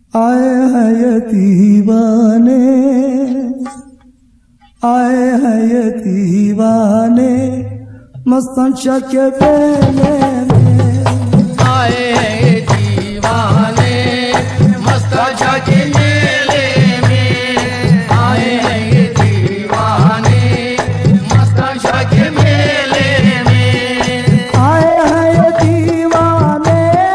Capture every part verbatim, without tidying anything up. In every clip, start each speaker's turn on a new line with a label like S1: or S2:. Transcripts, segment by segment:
S1: आए हैं ये दीवाने, आए हैं ये दीवाने मस्तान शाह के बेले में।
S2: आए हैं ये दीवाने मस्तान शाह के मेले में। आए हैं ये दीवाने मस्तान शाह के मेले में।
S1: आए हैं ये दीवाने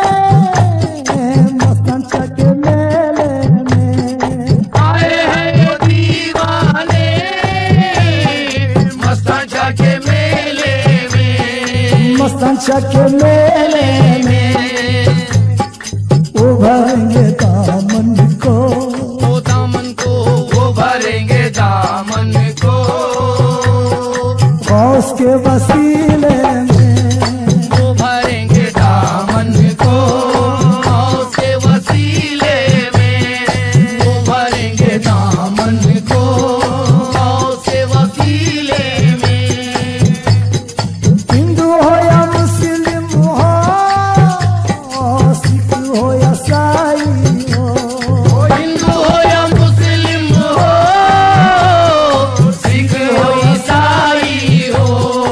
S1: मस्तान शाह के मेले में।
S2: आए हैं ये दीवाने मस्तान शाह के मेले में।
S1: मस्तान शाह के मेले में उभरेंगे दामन को,
S2: वो दामन को वो भरेंगे दामन को।
S1: गौस के वसीले में
S2: वो भरेंगे दामन को। गौस के वसीले में वो भरेंगे दामन को। गौस के वसीले में।
S1: हिंदू हो या मुस्लिम हो, सिख हो या ईसाई हो,
S2: हिंदू हो या मुस्लिम हो, सिख हो ईसाई हो,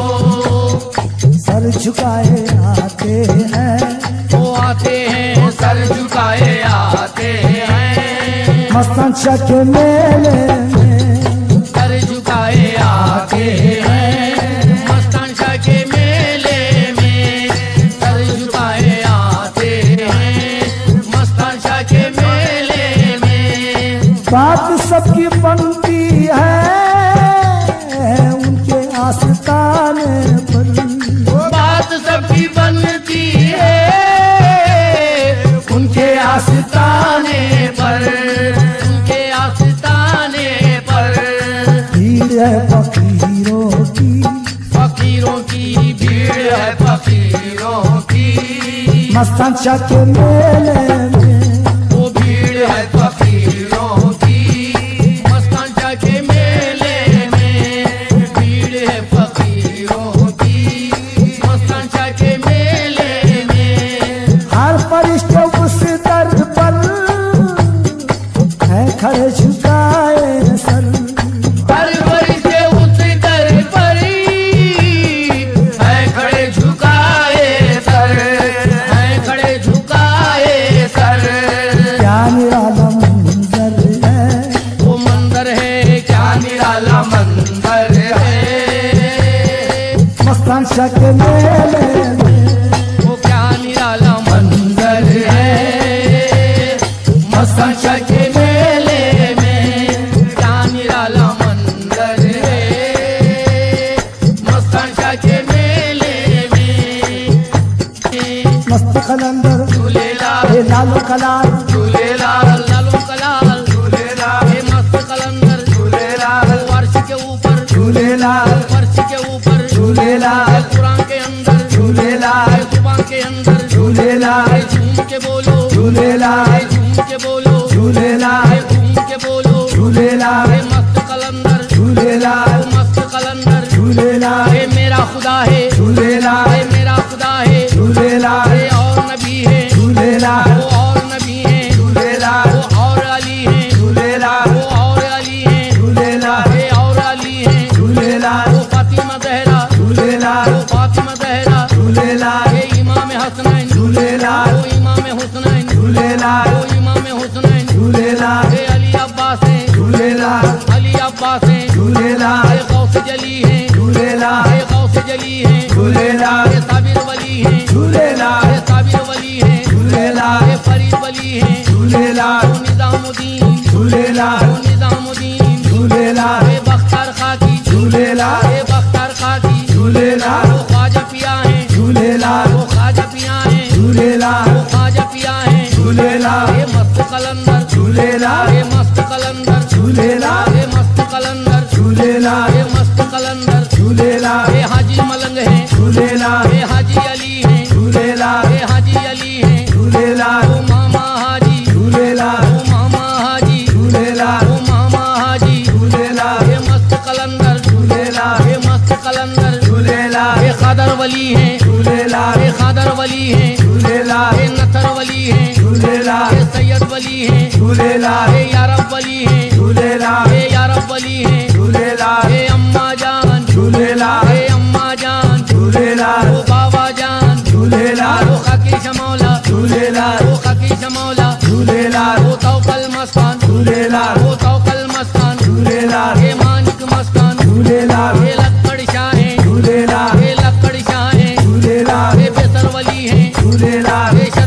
S1: सर झुकाए आते हैं,
S2: वो आते हैं सर झुकाए आते हैं।
S1: मस्तान शाह के मेले में
S2: सर झुकाए आते हैं। मस्तान शाह के मेले में सर झुकाए आते हैं। मस्तान शाह के मेले में।
S1: बात सबकी बनती है उनके आस्ताने पर,
S2: बात सबकी बनती है उनके आस्ताने पर। उनके आस्ताने पर।
S1: भीड़ है फकीरों की,
S2: फकीरों की भीड़ है फकीरों की।
S1: मस्तान शाह के मेले में
S2: वो भीड़ है फकीरों की। मस्तान शाह के मेले में भीड़ है फकीरों की। मस्तान शाह के मेले में।
S1: हर फरिश्ते उस दर पर है खड़े झुकाए सर,
S2: हर फरिश्ते उस दर पर है खड़े झुकाए सर। है खड़े झुकाए सर।
S1: क्या निराला मंजर है,
S2: वो मंदिर है क्या निराला मंदिर है।
S1: मस्तान शाह के मेले में
S2: वो क्या निराला मंदिर है। मस्तान शाह के मेले में क्या निराला मंदिर है। मस्तान शाह के मेले में।
S1: मस्त कलंदर
S2: झूलेलाल
S1: हे लालो कलाल,
S2: झूलेलाल लालो कलाल झूलेलाल। हे मस्त कलंदर झूलेलाल। फर्श के ऊपर
S1: झूलेलाल,
S2: फर्श के ऊपर
S1: झूलेलाल,
S2: कुरान के अंदर
S1: झूलेलाल,
S2: जुबान के अंदर
S1: झूलेलाल,
S2: झूम के बोलो
S1: झूलेलाल,
S2: झूम के बोलो
S1: झूलेलाल,
S2: झूम के बोलो
S1: झूलेलाल,
S2: हे मस्त कलंदर
S1: झूलेलाल,
S2: ओ मस्त कलंदर
S1: झूलेलाल,
S2: हे मेरा खुदा है
S1: झूलेलाल,
S2: हे मेरा खुदा है
S1: झूलेलाल,
S2: हे और नबी है
S1: झूलेलाल,
S2: वो और नबी है
S1: झूलेलाल,
S2: वो और अली है
S1: झूलेलाल,
S2: वो और अली है
S1: झूलेलाल,
S2: हे और अली है
S1: झूलेलाल,
S2: वो फातिमा ज़हरा
S1: झूलेलाल,
S2: वो फातिमा ज़हरा
S1: झूलेलाल,
S2: हे इमाम हसनैन
S1: झूलेलाल,
S2: वो इमाम हुसनैन
S1: झूलेलाल,
S2: वो इमाम हुसनैन
S1: झूलेलाल,
S2: हे अली अब्बास है
S1: झूलेलाल,
S2: अली अब्बास है
S1: झूलेलाल,
S2: हे गौस जली है
S1: झूलेलाल,
S2: हे गौस जली है
S1: झूलेलाल,
S2: हे साबिर वली है
S1: झूलेलाल,
S2: हे साबिर वली है
S1: झूलेलाल,
S2: हे फरीद वली है
S1: झूलेलाल,
S2: वो निजामुद्दीन
S1: झूलेलाल,
S2: वो निजामुद्दीन
S1: झूलेलाल,
S2: हे बख्तार खाकी
S1: झूलेलाल,
S2: हे बख्तार खाकी
S1: झूलेलाल,
S2: वो ख्वाजा पिया है
S1: झूलेलाल,
S2: वो ख्वाजा पिया है
S1: झूलेलाल,
S2: वो ख्वाजा पिया है
S1: झूलेलाल,
S2: हे मस्त कलंदर
S1: झूलेलाल,
S2: हे मस्त कलंदर
S1: झूलेलाल,
S2: हे मस्त कलंदर
S1: झूलेलाल,
S2: हे मस्त कलंदर
S1: झूलेलाल,
S2: हे हाजी मलंग है
S1: झूलेलाल,
S2: हे हाजी अली है
S1: झूलेलाल,
S2: हे हाजी अली है
S1: झूलेलाल,
S2: ओ मामा हाजी
S1: झूलेलाल,
S2: ओ मामा हाजी
S1: झूलेलाल,
S2: ओ मामा हाजी
S1: झूलेलाल,
S2: हे मस्त कलंदर
S1: झूलेलाल,
S2: हे मस्त कलंदर
S1: झूलेलाल,
S2: हे खादर वली है
S1: झूलेलाल,
S2: हे खादर वली है
S1: झूलेलाल,
S2: हे नथर वली है
S1: झूलेलाल,
S2: हे सैयद वली हैं
S3: झूलेलाल
S2: हे यारब वली हैं
S3: झूलेलाल
S2: हे यारब वली हैं
S3: झूलेलाल
S2: हे अम्मा जान
S3: झूलेलाल
S2: हे अम्मा जान
S3: झूलेलाल
S2: ओ बाबा जान
S3: झूलेलाल
S2: ओ खकी शमौला
S3: झूलेलाल
S2: ओ खकी शमौला
S3: झूलेलाल
S2: ओ तौकल मस्तान
S3: झूलेलाल
S2: ओ तौकल मस्तान
S3: झूलेलाल
S2: हे मानिक मस्तान
S3: झूलेलाल
S2: हे लक्कड़ शाहें
S3: झूलेलाल
S2: हे लक्कड़ शाहें
S3: झूलेलाल
S2: हे बेसर वली हैं
S3: झूलेलाल
S2: हे